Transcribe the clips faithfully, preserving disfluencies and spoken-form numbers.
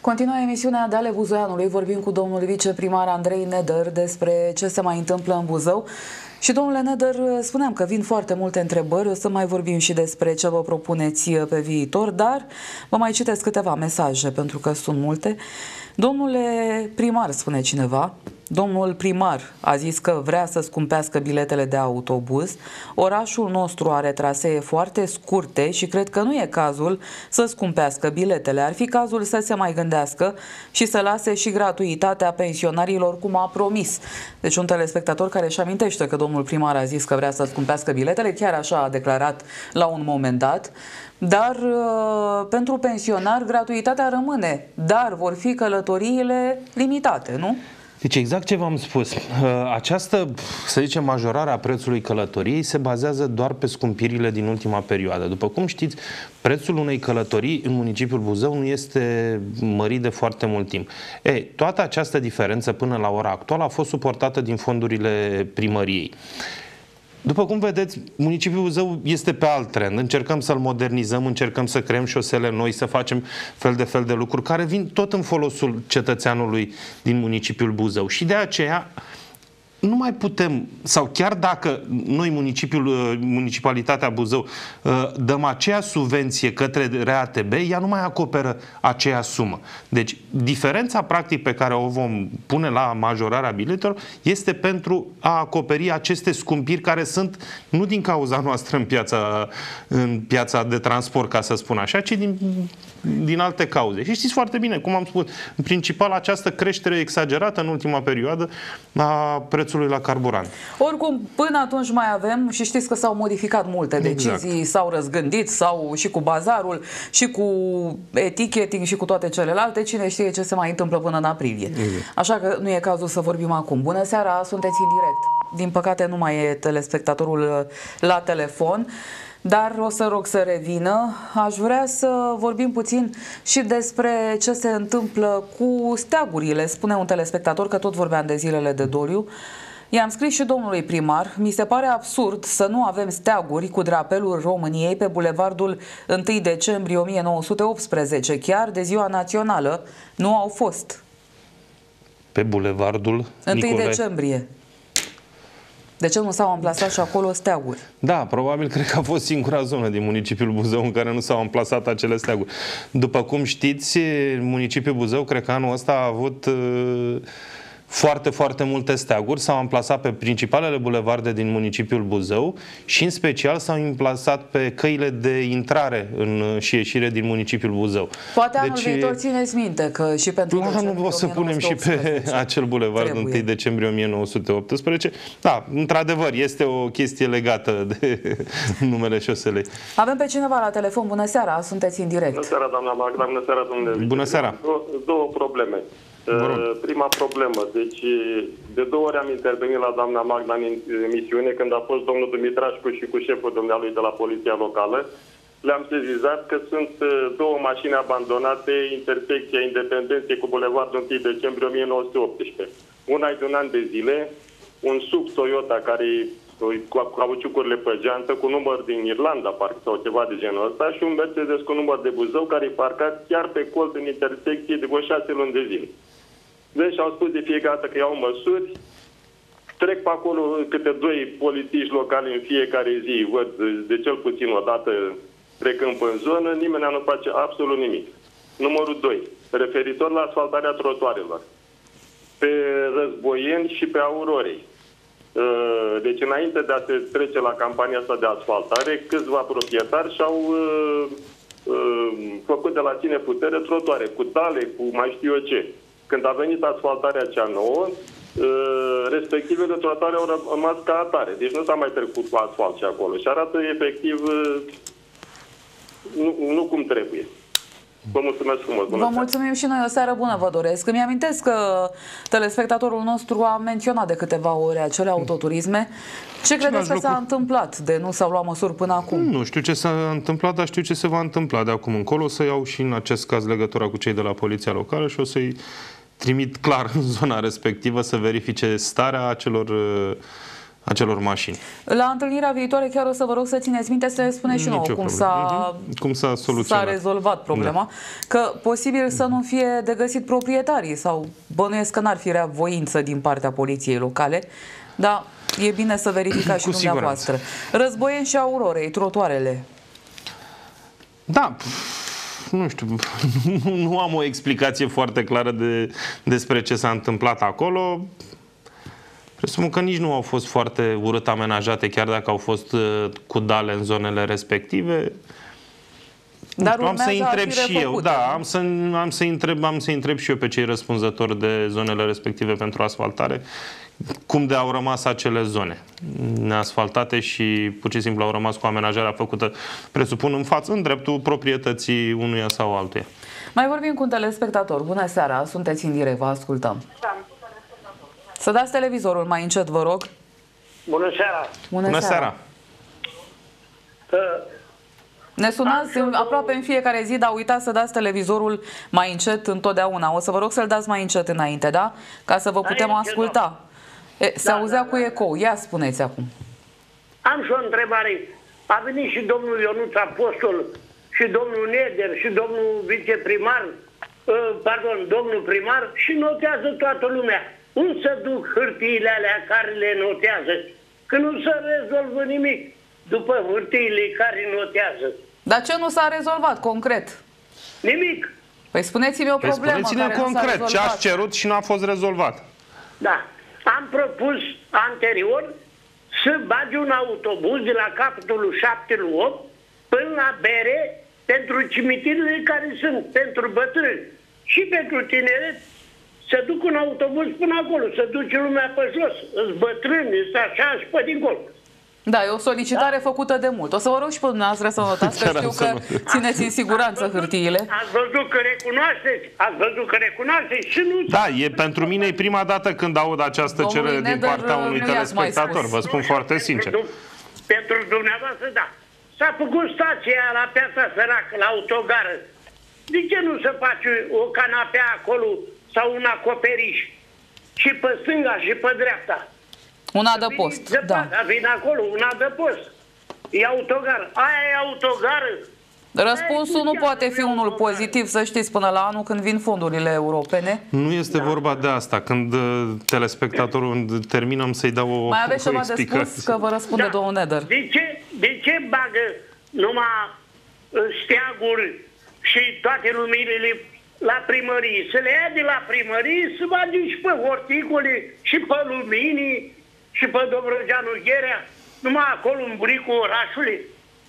Continuă emisiunea de ale Buzoianului. Vorbim cu domnul viceprimar Andrei Nedăr despre ce se mai întâmplă în Buzău. Și domnule Nedăr, spuneam că vin foarte multe întrebări, o să mai vorbim și despre ce vă propuneți pe viitor, dar vă mai citesc câteva mesaje, pentru că sunt multe. Domnule primar, spune cineva, domnul primar a zis că vrea să scumpească biletele de autobuz. Orașul nostru are trasee foarte scurte și cred că nu e cazul să scumpească biletele. Ar fi cazul să se mai gândească și să lase și gratuitatea pensionarilor, cum a promis. Deci un telespectator care își amintește că domnul primar a zis că vrea să scumpească biletele, chiar așa a declarat la un moment dat. Dar uh, pentru pensionar gratuitatea rămâne, dar vor fi călătoriile limitate, nu? Deci exact ce v-am spus, această, să zicem, majorare a prețului călătoriei se bazează doar pe scumpirile din ultima perioadă. După cum știți, prețul unei călătorii în municipiul Buzău nu este mărit de foarte mult timp. Ei, toată această diferență până la ora actuală a fost suportată din fondurile primăriei. După cum vedeți, municipiul Buzău este pe alt trend. Încercăm să-l modernizăm, încercăm să creăm șosele noi, să facem fel de fel de lucruri care vin tot în folosul cetățeanului din municipiul Buzău. Și de aceea nu mai putem, sau chiar dacă noi, municipiul, municipalitatea Buzău, dăm aceea subvenție către R A T B, ea nu mai acoperă aceea sumă. Deci, diferența practic pe care o vom pune la majorarea biletelor este pentru a acoperi aceste scumpiri care sunt nu din cauza noastră în piața, în piața de transport, ca să spun așa, ci din, din alte cauze. Și știți foarte bine, cum am spus, în principal această creștere exagerată în ultima perioadă a prețului la carburant. Oricum, până atunci mai avem, și știți că s-au modificat multe decizii, exact. S-au răzgândit, sau și cu bazarul, și cu eticheting, și cu toate celelalte. Cine știe ce se mai întâmplă până în aprilie. Exact. Așa că nu e cazul să vorbim acum. Bună seara, sunteți în direct. Din păcate nu mai e telespectatorul la telefon, dar o să rog să revină. Aș vrea să vorbim puțin și despre ce se întâmplă cu steagurile. Spune un telespectator, că tot vorbeam de zilele de doliu. I-am scris și domnului primar, mi se pare absurd să nu avem steaguri cu drapelul României pe bulevardul întâi decembrie o mie nouă sute optsprezece, chiar de ziua națională nu au fost. Pe bulevardul întâi decembrie. De ce nu s-au amplasat și acolo steaguri? Da, probabil cred că a fost singura zonă din municipiul Buzău în care nu s-au amplasat acele steaguri. După cum știți, municipiul Buzău, cred că anul ăsta a avut uh, foarte, foarte multe steaguri. S-au amplasat pe principalele bulevarde din municipiul Buzău și în special s-au amplasat pe căile de intrare în, și ieșire din municipiul Buzău. Poate anul deci, viitor țineți minte că și pentru anul o să punem și pe acel bulevard întâi decembrie o mie nouă sute optsprezece. Da, într-adevăr, este o chestie legată de numele șoselei. Avem pe cineva la telefon. Bună seara, sunteți în direct. Bună seara, doamna Magda, bună seara, domnule. Bună seara. Două, două probleme. Prima problemă, deci de două ori am intervenit la doamna Magda în emisiune când a fost domnul Dumitrașcu și cu șeful dumnealui de la Poliția Locală. Le-am sezizat că sunt două mașini abandonate, intersecția Independenței cu bulevardul întâi decembrie o mie nouă sute optsprezece. Una e de un an de zile, un sub Toyota care cu cauciucurile pe geantă, cu număr din Irlanda, parcă, sau ceva de genul ăsta, și un Mercedes cu număr de Buzău care e parcat chiar pe colț în intersecție de vreo șase luni de zile. Deci au spus de fiecare dată că iau măsuri, trec pe acolo câte doi polițiști locali în fiecare zi, văd de cel puțin o dată trecând pe zonă, nimeni nu face absolut nimic. Numărul doi, referitor la asfaltarea trotuarelor, pe Războieni și pe Aurorei. Deci înainte de a se trece la campania asta de asfaltare, câțiva proprietari și-au uh, uh, făcut de la ține putere trotuare, cu tale, cu mai știu eu ce. Când a venit asfaltarea cea nouă, uh, respectivele trotuare au rămas ca atare. Deci nu s-a mai trecut cu asfalt și acolo. Și arată efectiv uh, nu, nu cum trebuie. Vă mulțumesc frumos. Vă mulțumim și noi, o seară bună vă doresc. Îmi amintesc că telespectatorul nostru a menționat de câteva ori acele autoturisme. Ce credeți că s-a întâmplat de nu s-au luat măsuri până acum? Nu știu ce s-a întâmplat, dar știu ce se va întâmpla de acum încolo. O să iau și în acest caz legătura cu cei de la Poliția Locală și o să-i trimit clar în zona respectivă să verifice starea acelor acelor mașini. La întâlnirea viitoare chiar o să vă rog să țineți minte să ne spuneți și nouă cum s-a cum s-a soluționat. S-a rezolvat problema, da. Că posibil să nu fie de găsit proprietarii sau bănuiesc că n-ar fi rea voință din partea poliției locale, dar e bine să verificați și dumneavoastră. Războieni și Aurorei, trotuarele. Da, nu știu, nu am o explicație foarte clară de, despre ce s-a întâmplat acolo. Presupun că nici nu au fost foarte urât amenajate, chiar dacă au fost uh, cu dale în zonele respective. Dar știu, am să întreb și eu, da, am să, am, să întreb, am să întreb și eu pe cei răspunzători de zonele respective pentru asfaltare, cum de au rămas acele zone neasfaltate și pur și simplu au rămas cu amenajarea făcută, presupun, în față, în dreptul proprietății unuia sau altuia. Mai vorbim cu un telespectator. Bună seara, sunteți în direct, vă ascultăm. Da. Să dați televizorul mai încet, vă rog. Bună seara! Bună, Bună seara! seara. Ne sunați aproape în fiecare zi, dar uitați să dați televizorul mai încet întotdeauna. O să vă rog să-l dați mai încet înainte, da? Ca să vă putem asculta. E, se da, auzea da, cu ecou. Ia spuneți acum. Am și o întrebare. A venit și domnul Ionuț Apostol și domnul Neder și domnul viceprimar, pardon, domnul primar și notează toată lumea. Unde se duc hârtiile alea care le notează? Că nu se rezolvă nimic după hârtiile care notează. Dar ce nu s-a rezolvat concret? Nimic. Păi spuneți-mi o păi problemă spuneți-ne care concret nu s-a ce ați cerut și nu a fost rezolvat. Da. Am propus anterior să bagi un autobuz de la capitolul șapte opt până la Bere pentru cimitirele care sunt pentru bătrâni și pentru tineret. Să duc un autobuz până acolo, să duce lumea pe jos, îți bătrâni, îți așa și pe dincolo. Da, e o solicitare da? făcută de mult. O să vă rog și pe dumneavoastră să notați, că știu că țineți în siguranță ați văzut, hârtiile. Ați văzut că recunoașteți, ați văzut că recunoașteți și nu... Da, e pentru mine e prima dată când aud această Domnului cerere din Neder, partea unui telespectator, vă spun foarte sincer. Pentru, pentru dumneavoastră, da. S-a făcut stația la Piața Săracă, la autogară. De ce nu se face o canapea acolo sau un acoperiș și pe stânga și pe dreapta? Un adăpost, da. Vine acolo, un adăpost. E autogar. Aia e autogară. Răspunsul nu poate fi unul pozitiv, să știți, până la anul când vin fondurile europene. Nu este da. vorba de asta. Când telespectatorul terminăm să-i dau o Mai aveți ceva de spus, că vă răspunde da. domnul Neder. De ce, de ce bagă numai steaguri și toate luminile la primărie? Să le ia de la primărie, să bage și pe horticole, și pe luminii, și pe Dobrogea Gherea, numai acolo în buricul orașului.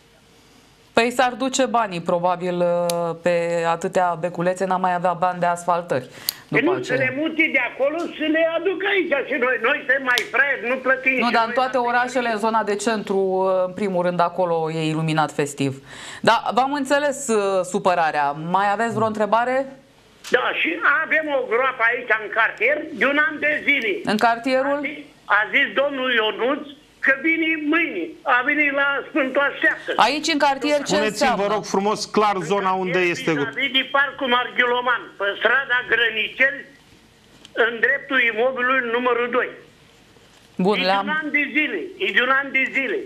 Păi s-ar duce banii, probabil, pe atâtea beculețe, n-am mai avea bani de asfaltări. După nu, aceea. Să le muti de acolo, să le aduc aici și noi. Noi suntem mai fraieri, nu plătim. Nu, dar în toate orașele, în zona de centru, în primul rând, acolo e iluminat festiv. Da, v-am înțeles uh, supărarea. Mai aveți vreo întrebare? Da, și avem o groapă aici în cartier de un an de zile. În cartierul? A zis, a zis domnul Ionuț că vine mâine. A venit la Sfântul Așteaptă. Aici în cartier ce înseamnă? Vă rog frumos clar zona unde este. Vis-a-vis de Parcul Marghiloman, pe strada Grăniceri, în dreptul imobilului numărul doi. Bun, e de un an de zile. E de un an de zile.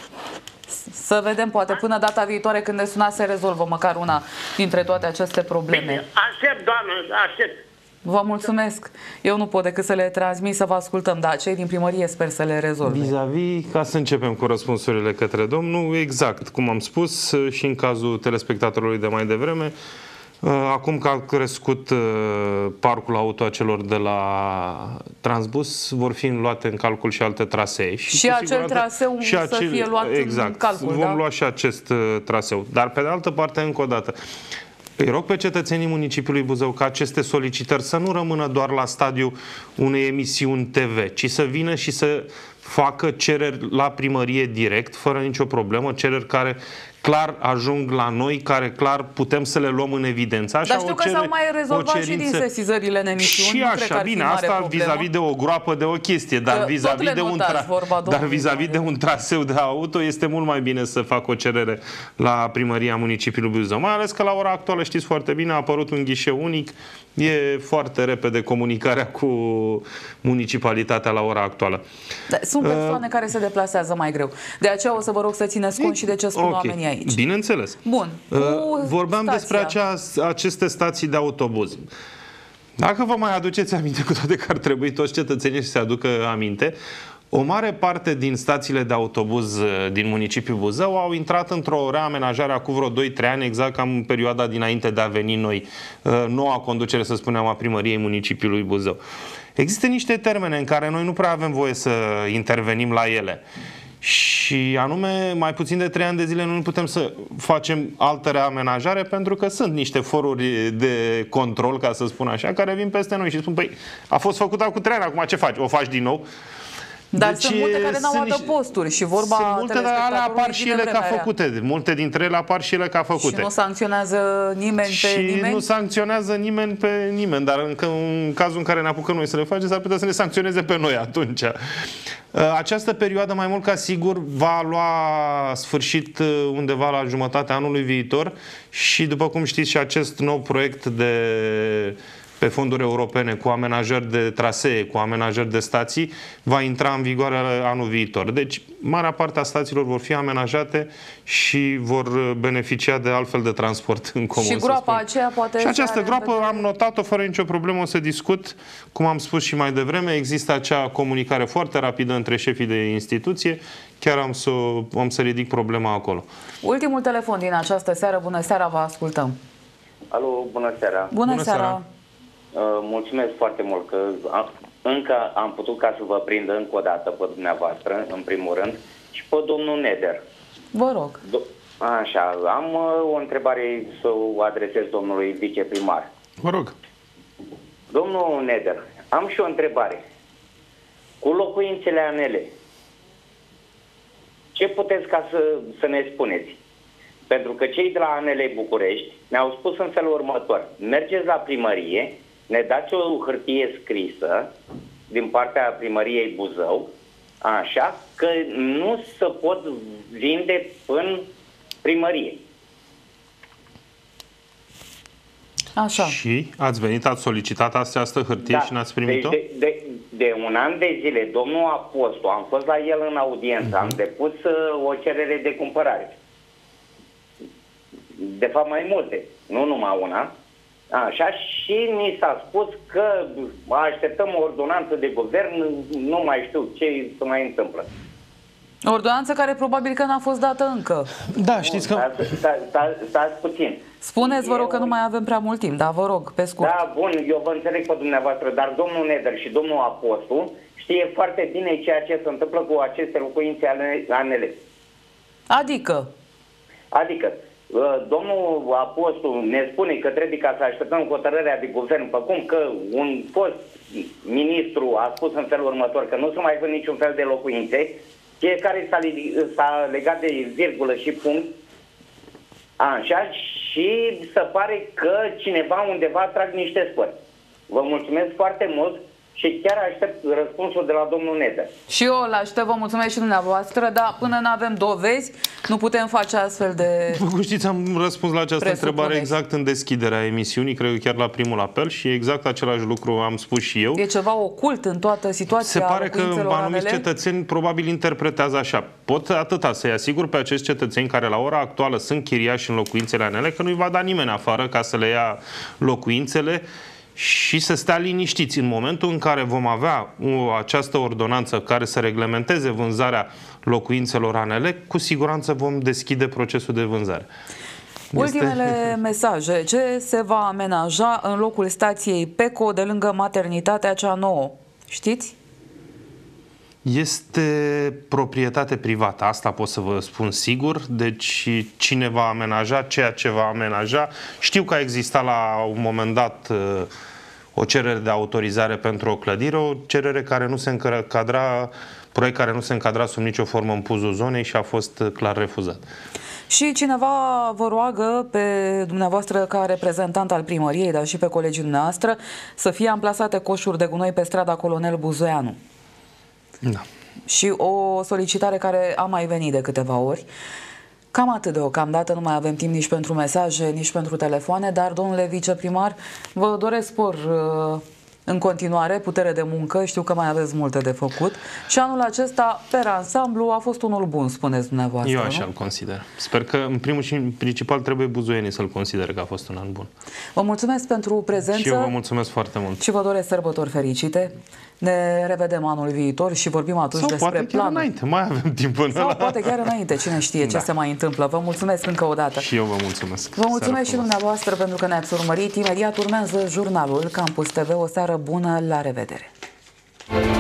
Să vedem, poate până data viitoare când ne sunați se rezolvă măcar una dintre toate aceste probleme. Bine, aștept, doamnă, aștept. Vă mulțumesc. Eu nu pot decât să le transmit, să vă ascultăm, dar cei din primărie sper să le rezolve. Vis-a-vis, ca să începem cu răspunsurile către domnul, exact, cum am spus și în cazul telespectatorului de mai devreme, acum că a crescut parcul auto celor de la Transbus, vor fi luate în calcul și alte trasee. Și, și acel traseu și să acel, fie luat exact, în calcul, vom da? lua și acest traseu. Dar pe de altă parte, încă o dată, îi rog pe cetățenii municipiului Buzău ca aceste solicitări să nu rămână doar la stadiul unei emisiuni T V, ci să vină și să facă cereri la primărie direct, fără nicio problemă, cereri care clar ajung la noi, care clar putem să le luăm în evidență. Așa, Dar știu că s-au mai rezolvat și din sesizările în emisiuni. Și așa, bine, asta vis-a-vis de o groapă, de o chestie, dar vis-a-vis de, un dar vis-a-vis de un traseu de auto este mult mai bine să fac o cerere la primăria municipiului Buzău. Mai ales că la ora actuală, știți foarte bine, a apărut un ghișeu unic, e foarte repede comunicarea cu municipalitatea la ora actuală. Da, sunt persoane uh, care se deplasează mai greu. De aceea o să vă rog să țineți cont și de ce spun okay. oamenii aici. Bineînțeles. Bun. Uh, vorbeam stația. despre acea, aceste stații de autobuz. Dacă vă mai aduceți aminte, cu toate că ar trebui toți cetățenii să se aducă aminte, o mare parte din stațiile de autobuz din municipiul Buzău au intrat într-o reamenajare acum vreo doi trei ani, exact cam în perioada dinainte de a veni noi, noua conducere, să spunem, a primăriei municipiului Buzău. Există niște termene în care noi nu prea avem voie să intervenim la ele. Și anume, mai puțin de trei ani de zile nu putem să facem altă reamenajare, pentru că sunt niște foruri de control, ca să spun așa, care vin peste noi și spun, păi, a fost făcută cu trei ani, acum ce faci? O faci din nou? Dar deci, sunt multe care n-au adăposturi și vorba sunt multe, dar alea apar și ele ca făcute. Multe dintre ele apar și ele ca făcute. Și nu sancționează nimeni și pe nimeni? Și nu sancționează nimeni pe nimeni, dar în, în cazul în care ne apucăm noi să le facem, s-ar putea să ne sancționeze pe noi atunci. Această perioadă, mai mult ca sigur, va lua sfârșit undeva la jumătatea anului viitor și, după cum știți, și acest nou proiect de pe fonduri europene, cu amenajări de trasee, cu amenajări de stații, va intra în vigoare anul viitor. Deci, marea parte a stațiilor vor fi amenajate și vor beneficia de altfel de transport în comun. Și groapa aceea poate... Și această groapă am notat-o fără nicio problemă, o să discut. Cum am spus și mai devreme, există acea comunicare foarte rapidă între șefii de instituție. Chiar am să, am să ridic problema acolo. Ultimul telefon din această seară. Bună seara, vă ascultăm. Alo, bună seara. Bună, bună seara. seara. Uh, mulțumesc foarte mult că am, încă am putut ca să vă prind încă o dată pe dumneavoastră, în primul rând, și pe domnul Neder. Vă rog. Do Așa, am uh, o întrebare să o adresez domnului viceprimar. Vă rog. Domnul Neder, am și o întrebare. Cu locuințele anele, ce puteți ca să, să ne spuneți? Pentru că cei de la A N L București ne-au spus în felul următor. Mergeți la primărie, ne dați o hârtie scrisă din partea primăriei Buzău, așa, că nu se pot vinde în primărie. Așa. Și ați venit, ați solicitat această hârtie da. și n-ați primit-o? Deci de, de, de un an de zile, domnul Apostu, am fost la el în audiență, uh-huh. am depus uh, o cerere de cumpărare. De fapt mai multe, nu numai una. Așa, și mi s-a spus că așteptăm o ordonanță de guvern, nu mai știu ce se mai întâmplă. O ordonanță care probabil că n-a fost dată încă. Da, știți că... Stați puțin. Spuneți, vă rog, că nu mai avem prea mult timp, dar vă rog, pe scurt. Da, bun, eu vă înțeleg pe dumneavoastră, dar domnul Neder și domnul Apostu știe foarte bine ceea ce se întâmplă cu aceste locuințe ale A N L. Adică? Adică, domnul Apostu ne spune că trebuie ca să așteptăm hotărârea de guvern, pe cum că un fost ministru a spus în felul următor că nu se mai vând niciun fel de locuințe, fiecare s-a legat de virgulă și punct, așa, și se pare că cineva undeva trag niște spări. Vă mulțumesc foarte mult și chiar aștept răspunsul de la domnul Neder. Și eu îl aștept, vă mulțumesc și dumneavoastră, dar până nu avem dovezi, nu putem face astfel de... Vă știți, am răspuns la această întrebare exact în deschiderea emisiunii, cred că chiar la primul apel, și exact același lucru am spus și eu. E ceva ocult în toată situația. Se pare că anumiți cetățeni probabil interpretează așa. Pot atâta să-i asigur pe acești cetățeni care la ora actuală sunt chiriași în locuințele A N L că nu-i va da nimeni afară ca să le ia locuințele și să stea liniștiți. În momentul în care vom avea o, această ordonanță care să reglementeze vânzarea locuințelor A N L, cu siguranță vom deschide procesul de vânzare. Ultimele este... mesaje. Ce se va amenaja în locul stației Peco de lângă maternitatea cea nouă? Știți? Este proprietate privată, asta pot să vă spun sigur, deci cine va amenaja, ceea ce va amenaja. Știu că a existat la un moment dat o cerere de autorizare pentru o clădire, o cerere care nu se încadra, proiect care nu se încadra sub nicio formă în puzul zonei și a fost clar refuzat. Și cineva vă roagă pe dumneavoastră ca reprezentant al primăriei, dar și pe colegii dumneavoastră, să fie amplasate coșuri de gunoi pe strada Colonel Buzoianu. Da. Și o solicitare care a mai venit de câteva ori. Cam atât deocamdată, nu mai avem timp nici pentru mesaje, nici pentru telefoane, dar, domnule viceprimar, vă doresc spor uh, în continuare, putere de muncă, știu că mai aveți multe de făcut și anul acesta, per ansamblu, a fost unul bun, spuneți dumneavoastră. Eu așa nu? îl consider. Sper că, în primul și în principal, trebuie buzoienii să-l considere că a fost un an bun. Vă mulțumesc pentru prezență. Și eu vă mulțumesc foarte mult. Și vă doresc sărbători fericite. Ne revedem anul viitor și vorbim atunci Sau despre poate chiar planul. înainte, mai avem timp până Sau la... poate chiar înainte, cine știe ce Da. se mai întâmplă. Vă mulțumesc încă o dată. Și eu vă mulțumesc. Vă mulțumesc Seară și frumoasă. dumneavoastră pentru că ne-ați urmărit. Imediat urmează jurnalul Campus T V. O seară bună, la revedere!